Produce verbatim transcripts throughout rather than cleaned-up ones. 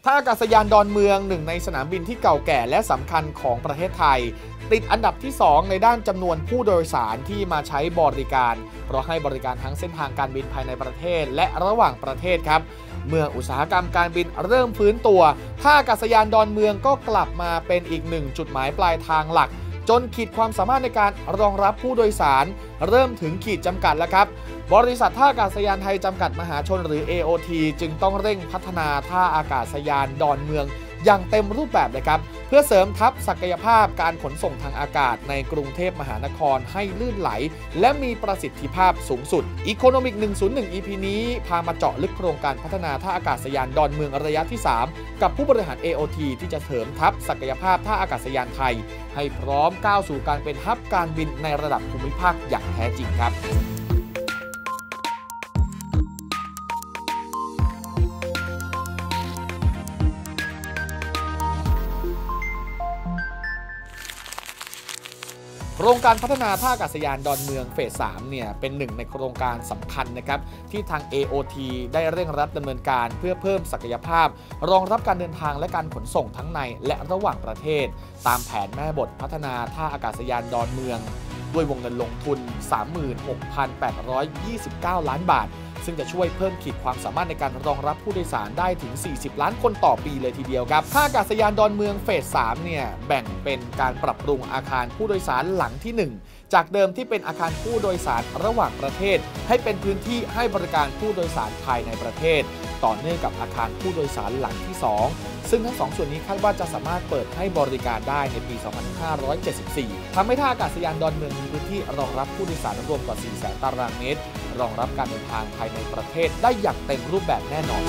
ท่าอากาศยานดอนเมืองหนึ่งในสนามบินที่เก่าแก่และสำคัญของประเทศไทยติดอันดับที่สองในด้านจำนวนผู้โดยสารที่มาใช้บริการเพราะให้บริการทั้งเส้นทางการบินภายในประเทศและระหว่างประเทศครับเมื่ออุตสาหกรรมการบินเริ่มฟื้นตัวท่าอากาศยานดอนเมืองก็กลับมาเป็นอีกหนึ่งจุดหมายปลายทางหลักจนขีดความสามารถในการรองรับผู้โดยสารเริ่มถึงขีดจำกัดแล้วครับบริษัทท่าอากาศยานไทยจำกัดมหาชนหรือ เอ โอ ที จึงต้องเร่งพัฒนาท่าอากาศยานดอนเมืองอย่างเต็มรูปแบบเลยครับเพื่อเสริมทัพศักยภาพการขนส่งทางอากาศในกรุงเทพมหานครให้ลื่นไหลและมีประสิทธิภาพสูงสุด Economic หนึ่งศูนย์หนึ่ง อี พี นี้พามาเจาะลึกโครงการพัฒนาท่าอากาศยานดอนเมืองระยะที่สามกับผู้บริหาร เอ โอ ที ที่จะเสริมทัพศักยภาพท่าอากาศยานไทยให้พร้อมก้าวสู่การเป็นฮับการบินในระดับภูมิภาคอย่างแท้จริงครับโครงการพัฒนาท่าอากาศยานดอนเมืองเฟสสามเนี่ยเป็นหนึ่งในโครงการสำคัญนะครับที่ทาง เอ โอ ที ได้เร่งรัดดำเนินการเพื่อเพิ่มศักยภาพรองรับการเดินทางและการขนส่งทั้งในและระหว่างประเทศตามแผนแม่บทพัฒนาท่าอากาศยานดอนเมืองด้วยวงเงินลงทุน สามหมื่นหกพันแปดร้อยยี่สิบเก้า ล้านบาทซึ่งจะช่วยเพิ่มขีดความสามารถในการรองรับผู้โดยสารได้ถึงสี่สิบล้านคนต่อปีเลยทีเดียวครับท่าอากาศยานดอนเมืองเฟสสามเนี่ยแบ่งเป็นการปรับปรุงอาคารผู้โดยสารหลังที่หนึ่งจากเดิมที่เป็นอาคารผู้โดยสารระหว่างประเทศให้เป็นพื้นที่ให้บริการผู้โดยสารภายในประเทศต่อเนื่องกับอาคารผู้โดยสารหลังที่สองซึ่งทั้งสองส่วนนี้คาดว่าจะสามารถเปิดให้บริการได้ในปี สองพันห้าร้อยเจ็ดสิบสี่ ทำให้ท่าอากาศยานดอนเมืองมีพื้นที่รองรับผู้โดยสารรวมกว่า สี่แสน ตารางเมตรรองรับการเดินทางภายในประเทศได้อย่างเต็มรูปแบบแน่นอน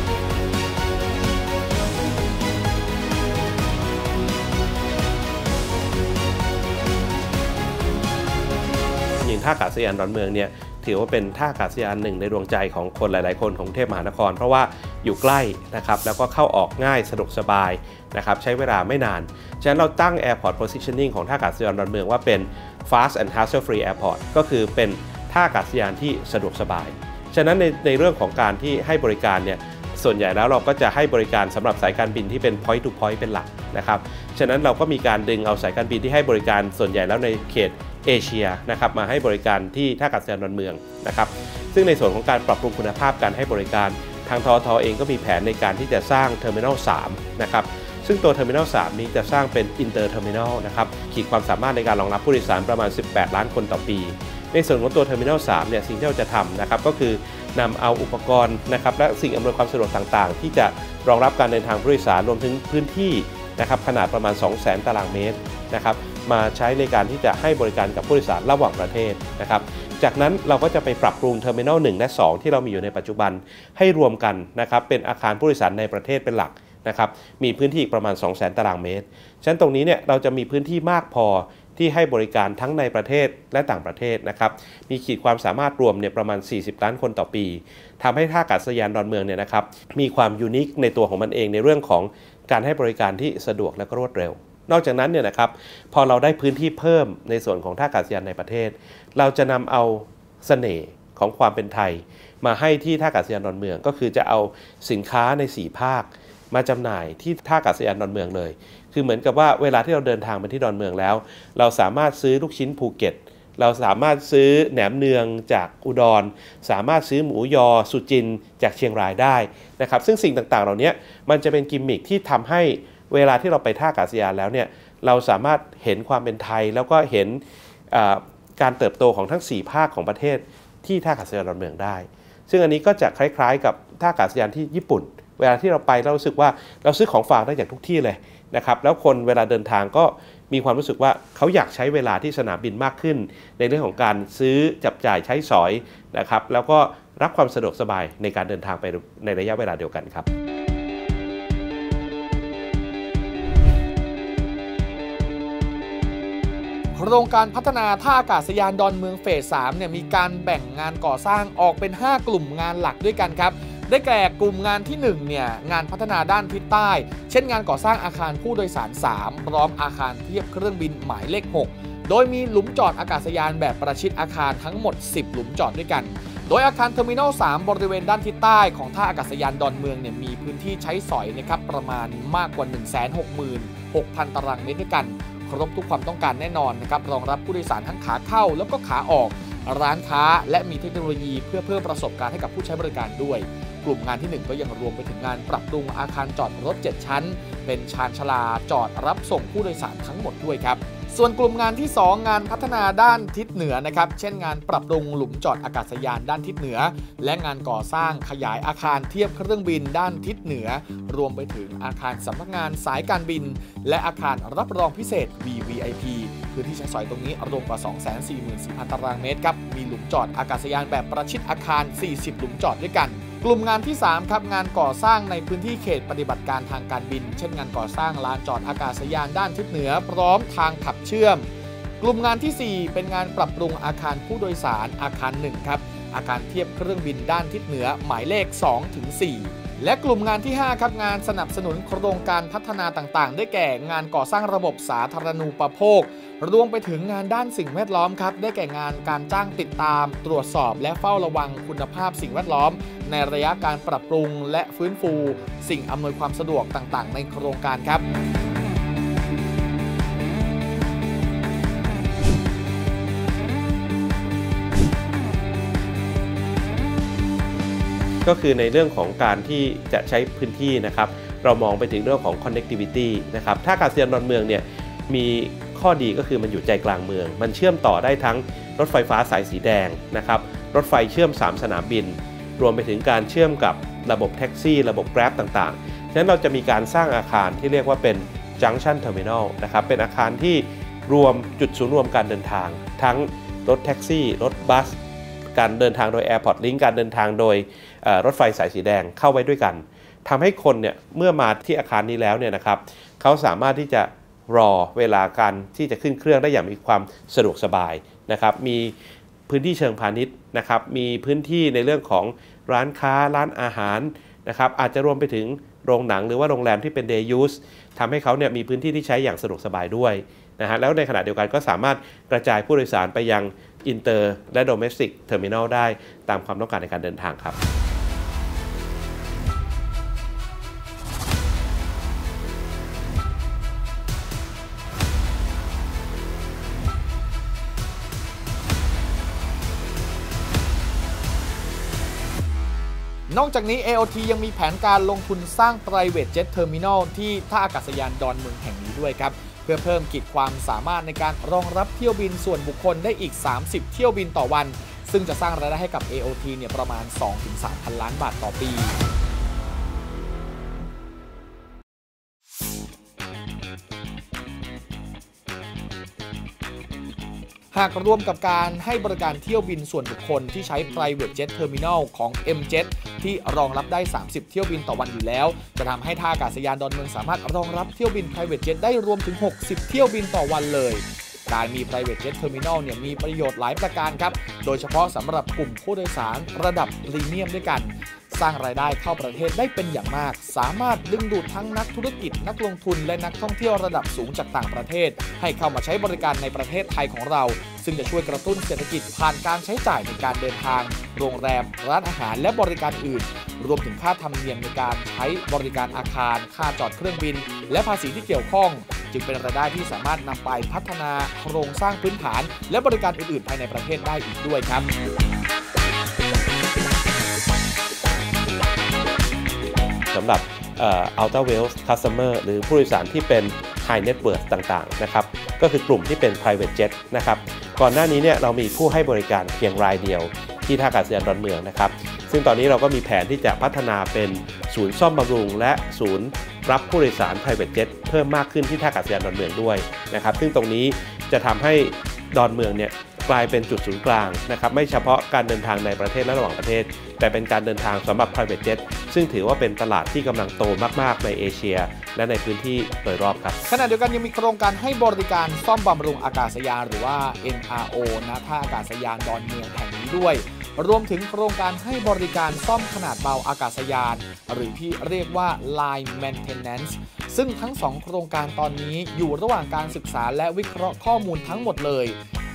อย่างท่าอากาศยานดอนเมืองเนี่ยถือว่าเป็นท่าอากาศยานหนึ่งในดวงใจของคนหลายๆคนของกรุงเทพมหานครเพราะว่าอยู่ใกล้นะครับแล้วก็เข้าออกง่ายสะดวกสบายนะครับใช้เวลาไม่นานฉะนั้นเราตั้ง Airport Positioning ของท่าอากาศยานดอนเมืองว่าเป็น Fast and Hassle Free Airport ก็คือเป็นท่าอากาศยานที่สะดวกสบายฉะนั้นในในเรื่องของการที่ให้บริการเนี่ยส่วนใหญ่แล้วเราก็จะให้บริการสำหรับสายการบินที่เป็น point to point เป็นหลักนะครับฉะนั้นเราก็มีการดึงเอาสายการบินที่ให้บริการส่วนใหญ่แล้วในเขตเอเชียนะครับมาให้บริการที่ท่าอากาศยานดอนเมืองนะครับซึ่งในส่วนของการปรับปรุงคุณภาพการให้บริการทางททเองก็มีแผนในการที่จะสร้างเทอร์มินอลสามนะครับซึ่งตัวเทอร์มินอลสามนี้จะสร้างเป็นอินเตอร์เทอร์มินอลนะครับขีดความสามารถในการรองรับผู้โดยสารประมาณสิบแปดล้านคนต่อปีในส่วนของตัวเทอร์มินอลสามเนี่ยสิ่งที่เราจะทำนะครับก็คือนำเอาอุปกรณ์นะครับและสิ่งอำนวยความสะดวกต่างๆที่จะรองรับการเดินทางผู้โดยสารรวมถึงพื้นที่นะครับขนาดประมาณ สองแสน ตารางเมตรนะครับมาใช้ในการที่จะให้บริการกับผู้โดยสารระหว่างประเทศนะครับจากนั้นเราก็จะไปปรับปรุงเทอร์มินอลหนึ่งและสองที่เรามีอยู่ในปัจจุบันให้รวมกันนะครับเป็นอาคารผู้โดยสารในประเทศเป็นหลักนะครับมีพื้นที่ประมาณ สองแสน ตารางเมตรฉะนั้นตรงนี้เนี่ยเราจะมีพื้นที่มากพอที่ให้บริการทั้งในประเทศและต่างประเทศนะครับมีขีดความสามารถรวมเนี่ยประมาณสี่สิบล้านคนต่อปีทำให้ท่าอากาศยานดอนเมืองเนี่ยนะครับมีความยูนิคในตัวของมันเองในเรื่องของการให้บริการที่สะดวกและก็รวดเร็วนอกจากนั้นเนี่ยนะครับพอเราได้พื้นที่เพิ่มในส่วนของท่าอากาศยานในประเทศเราจะนำเอาเสน่ห์ของความเป็นไทยมาให้ที่ท่าอากาศยานดอนเมืองก็คือจะเอาสินค้าในสี่ภาคมาจำหน่ายที่ท่าอากาศยานดอนเมืองเลยคือเหมือนกับว่าเวลาที่เราเดินทางไปที่ดอนเมืองแล้วเราสามารถซื้อลูกชิ้นภูเก็ตเราสามารถซื้อแหนมเนืองจากอุดรสามารถซื้อหมูยอสุจินจากเชียงรายได้นะครับซึ่งสิ่งต่างๆเหล่านี้มันจะเป็นกิมมิคที่ทำให้เวลาที่เราไปท่าอากาศยานแล้วเนี่ยเราสามารถเห็นความเป็นไทยแล้วก็เห็นการเติบโตของทั้งสี่ภาคของประเทศที่ท่าอากาศยานดอนเมืองได้ซึ่งอันนี้ก็จะคล้ายๆกับท่าอากาศยานที่ญี่ปุ่นเวลาที่เราไปเรารู้สึกว่าเราซื้อของฝากได้จากทุกที่เลยนะครับแล้วคนเวลาเดินทางก็มีความรู้สึกว่าเขาอยากใช้เวลาที่สนามบินมากขึ้นในเรื่องของการซื้อจับจ่ายใช้สอยนะครับแล้วก็รับความสะดวกสบายในการเดินทางไปในระยะเวลาเดียวกันครับโครงการพัฒนาท่าอากาศยานดอนเมืองเฟสสามเนี่ยมีการแบ่งงานก่อสร้างออกเป็นห้ากลุ่มงานหลักด้วยกันครับได้แก่กลุ่มงานที่หนึ่งเนี่ยงานพัฒนาด้านทิศใต้เช่นงานก่อสร้างอาคารผู้โดยสารสามพร้อมอาคารเทียบเครื่องบินหมายเลขหกโดยมีหลุมจอดอากาศยานแบบประชิดอาคารทั้งหมดสิบหลุมจอดด้วยกันโดยอาคารเทอร์มินอลสามบริเวณด้านทิศใต้ของท่าอากาศยานดอนเมืองเนี่ยมีพื้นที่ใช้สอยนะครับประมาณมากกว่า หนึ่งแสนหกหมื่นหกพัน ตารางเมตรด้วยกันครบทุกความต้องการแน่นอนนะครับรองรับผู้โดยสารทั้งขาเข้าแล้วก็ขาออกร้านค้าและมีเทคโนโลยีเพื่อเพิ่มประสบการณ์ให้กับผู้ใช้บริการด้วยกลุ่มงานที่หนึ่งก็ยังรวมไปถึงงานปรับปรุงอาคารจอดรถเจ็ดชั้นเป็นชานชาลาจอดรับส่งผู้โดยสารทั้งหมดด้วยครับส่วนกลุ่มงานที่สองงานพัฒนาด้านทิศเหนือนะครับเช่นงานปรับปรุงหลุมจอดอากาศยานด้านทิศเหนือและงานก่อสร้างขยายอาคารเทียบเครื่องบินด้านทิศเหนือรวมไปถึงอาคารสำนักงานสายการบินและอาคารรับรองพิเศษ วี วี ไอ พี พื้นที่ใช้สอยตรงนี้รวมกว่า สองแสนสี่หมื่นสี่พัน ตารางเมตรครับมีหลุมจอดอากาศยานแบบประชิดอาคารสี่สิบหลุมจอดด้วยกันกลุ่มงานที่สามครับงานก่อสร้างในพื้นที่เขตปฏิบัติการทางการบินเช่นงานก่อสร้างลานจอดอากาศยานด้านทิศเหนือพร้อมทางขับเชื่อมกลุ่มงานที่สี่เป็นงานปรับปรุงอาคารผู้โดยสารอาคารหนึ่งครับอาคารเทียบเครื่องบินด้านทิศเหนือหมายเลข สองถึงสี่ และกลุ่มงานที่ห้าครับงานสนับสนุนโครงการพัฒนาต่างๆได้แก่งานก่อสร้างระบบสาธารณูปโภครวมไปถึงงานด้านสิ่งแวดล้อมครับได้แก่งานการจ้างติดตามตรวจสอบและเฝ้าระวังคุณภาพสิ่งแวดล้อมในระยะการปรับปรุงและฟื้นฟูสิ่งอำนวยความสะดวกต่างๆในโครงการครับก็คือในเรื่องของการที่จะใช้พื้นที่นะครับเรามองไปถึงเรื่องของ connectivity นะครับท่าอากาศยานดอนเมืองเนี่ยมีข้อดีก็คือมันอยู่ใจกลางเมืองมันเชื่อมต่อได้ทั้งรถไฟฟ้าสายสีแดงนะครับรถไฟเชื่อมสามสนามบินรวมไปถึงการเชื่อมกับระบบแท็กซี่ระบบ Grab ต่างๆฉะนั้นเราจะมีการสร้างอาคารที่เรียกว่าเป็น Junction Terminal นะครับเป็นอาคารที่รวมจุดศูนย์รวมการเดินทางทั้งรถแท็กซี่รถบัสการเดินทางโดย Airport Link การเดินทางโดยรถไฟสายสีแดงเข้าไว้ด้วยกันทำให้คนเนี่ยเมื่อมาที่อาคารนี้แล้วเนี่ยนะครับเขาสามารถที่จะรอเวลาการที่จะขึ้นเครื่องได้อย่างมีความสะดวกสบายนะครับมีพื้นที่เชิงพาณิชย์นะครับมีพื้นที่ในเรื่องของร้านค้าร้านอาหารนะครับอาจจะรวมไปถึงโรงหนังหรือว่าโรงแรมที่เป็น day use ทำให้เขาเนี่ยมีพื้นที่ที่ใช้อย่างสะดวกสบายด้วยนะฮะแล้วในขณะเดียวกันก็สามารถกระจายผู้โดยสารไปยังอินเตอร์และโดเมสติกเทอร์มินอลได้ตามความต้องการในการเดินทางครับนอกจากนี้ เอ โอ ที ยังมีแผนการลงทุนสร้าง Private Jet Terminal ที่ท่าอากาศยานดอนเมืองแห่งนี้ด้วยครับเพื่อเพิ่มขีดความสามารถในการรองรับเที่ยวบินส่วนบุคคลได้อีกสามสิบเที่ยวบินต่อวันซึ่งจะสร้างรายได้ให้กับ เอ โอ ที เนี่ยประมาณ สองถึงสาม พันล้านบาทต่อปีหากรวมกับการให้บริการเที่ยวบินส่วนบุคคลที่ใช้ Private Jet Terminal ของ เอ็ม เจ็ต ที่รองรับได้สามสิบเที่ยวบินต่อวันอยู่แล้วจะทำให้ท่าอากาศยานดอนเมืองสามารถรองรับเที่ยวบิน Private Jet ได้รวมถึงหกสิบเที่ยวบินต่อวันเลยการมี Private Jet Terminal เนี่ยมีประโยชน์หลายประการครับโดยเฉพาะสำหรับกลุ่มผู้โดยสารระดับพรีเมียมด้วยกันสร้างรายได้เข้าประเทศได้เป็นอย่างมากสามารถดึงดูดทั้งนักธุรกิจนักลงทุนและนักท่องเที่ยวระดับสูงจากต่างประเทศให้เข้ามาใช้บริการในประเทศไทยของเราซึ่งจะช่วยกระตุ้นเศรษฐกิจผ่านการใช้จ่ายในการเดินทางโรงแรมร้านอาหารและบริการอื่นรวมถึงค่าธรรมเนียมในการใช้บริการอาคารค่าจอดเครื่องบินและภาษีที่เกี่ยวข้องจึงเป็นรายได้ที่สามารถนำไปพัฒนาโครงสร้างพื้นฐานและบริการอื่นๆภายในประเทศได้อีกด้วยครับสำหรับ Ultra Wealth Customer หรือผู้โดยสารที่เป็น High Net Worth ต่างๆนะครับก็คือกลุ่มที่เป็น Private Jet นะครับก่อนหน้านี้เนี่ยเรามีผู้ให้บริการเพียงรายเดียวที่ท่าอากาศยานดอนเมืองนะครับซึ่งตอนนี้เราก็มีแผนที่จะพัฒนาเป็นศูนย์ซ่อมบำรุงและศูนย์รับผู้โดยสาร Private Jet เพิ่มมากขึ้นที่ท่าอากาศยานดอนเมืองด้วยนะครับซึ่งตรงนี้จะทำให้ดอนเมืองเนี่ยกลายเป็นจุดศูนย์กลางนะครับไม่เฉพาะการเดินทางในประเทศและระหว่างประเทศแต่เป็นการเดินทางสำหรับ Private Jet ซึ่งถือว่าเป็นตลาดที่กำลังโตมากๆในเอเชียและในพื้นที่โดยรอบครับขณะเดียวกันยังมีโครงการให้บริการซ่อมบำรุงอากาศยานหรือว่า เอ็ม อาร์ โอ ณ ท่าอากาศยานดอนเมืองแห่งนี้ด้วยรวมถึงโครงการให้บริการซ่อมขนาดเบาอากาศยานหรือที่เรียกว่า Line Maintenance ซึ่งทั้งสองโครงการตอนนี้อยู่ระหว่างการศึกษาและวิเคราะห์ข้อมูลทั้งหมดเลย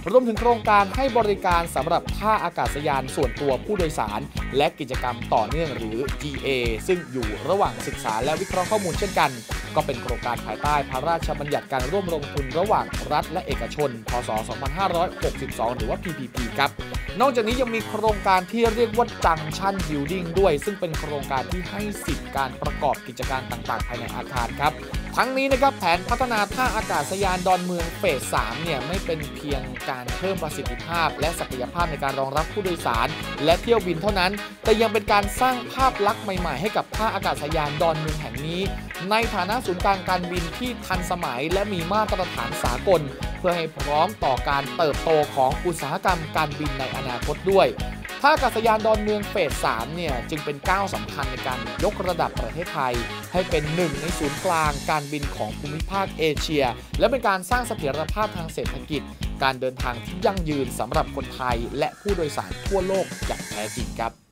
รวมถึงโครงการให้บริการสำหรับท่าอากาศยานส่วนตัวผู้โดยสารและกิจกรรมต่อเนื่องหรือ จี เอ ซึ่งอยู่ระหว่างศึกษาและวิเคราะห์ข้อมูลเช่นกันก็เป็นโครงการภายใต้พระราชบัญญัติการร่วมลงทุนระหว่างรัฐและเอกชนพ.ศ. สองพันห้าร้อยหกสิบสอง หรือว่า พี พี พี ครับนอกจากนี้ยังมีโครงการที่เรียกว่า Junction Building ด้วยซึ่งเป็นโครงการที่ให้สิทธิการประกอบกิจการต่างๆภายในอาคารครับทั้งนี้นะครับแผนพัฒนาท่าอากาศยานดอนเมืองเฟส สามเนี่ยไม่เป็นเพียงการเพิ่มประสิทธิภาพและศักยภาพในการรองรับผู้โดยสารและเที่ยวบินเท่านั้นแต่ยังเป็นการสร้างภาพลักษณ์ใหม่ๆให้กับท่าอากาศยานดอนเมืองแห่งนี้ในฐานะศูนย์กลางการบินที่ทันสมัยและมีมาตรฐานสากลเพื่อให้พร้อมต่อการเติบโตของอุตสาหกรรมการบินในอนาคตด้วยท่าอากาศยานดอนเมืองเฟส สามเนี่ยจึงเป็นก้าวสำคัญในการยกระดับประเทศไทยให้เป็นหนึ่งในศูนย์กลางการบินของภูมิภาคเอเชียและเป็นการสร้างเสถียรภาพทางเศรษฐกิจการเดินทางที่ยั่งยืนสำหรับคนไทยและผู้โดยสารทั่วโลกอย่างแท้จริงครับ